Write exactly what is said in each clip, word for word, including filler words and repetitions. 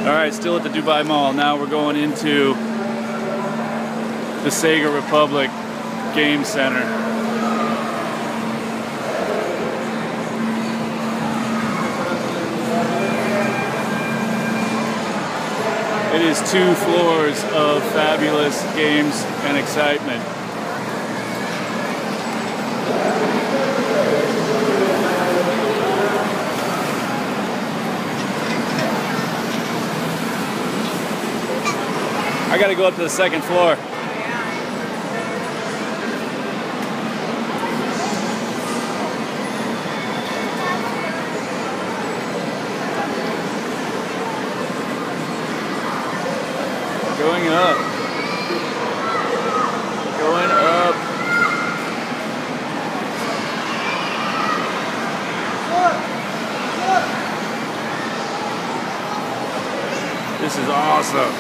Alright, still at the Dubai Mall. Now we're going into the Sega Republic Game Center. It is two floors of fabulous games and excitement. I gotta go up to the second floor. Going up. Going up. This is awesome.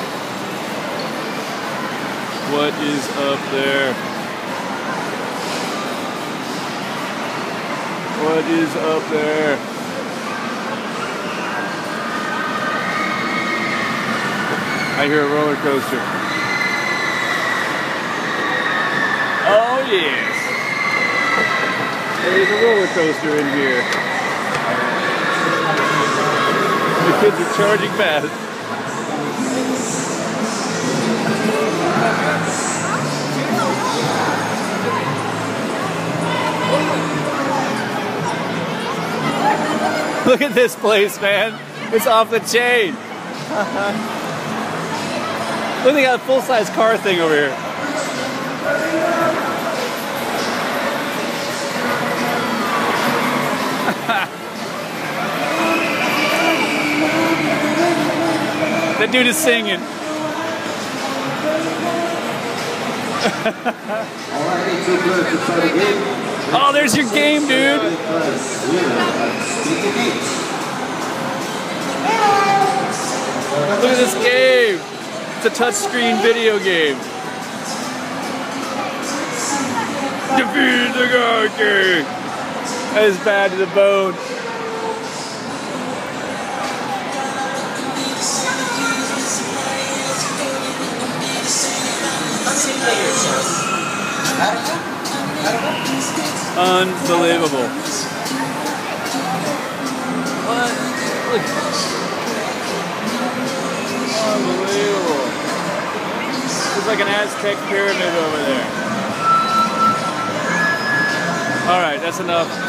What is up there? What is up there? I hear a roller coaster. Oh yes. There's a roller coaster in here. The kids are charging fast. Look at this place, man. It's off the chain. Look, they got a full-size car thing over here. That dude is singing. Oh, there's your game, dude. Look at this game. It's a touchscreen video game. Defeat the God King. That is bad to the bone. Unbelievable. What? Look. Unbelievable. It's like an Aztec pyramid over there. Alright, that's enough.